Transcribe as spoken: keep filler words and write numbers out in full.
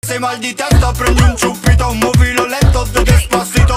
Se mal di testa prendi un ciuppito, muovilo lento, te despacito.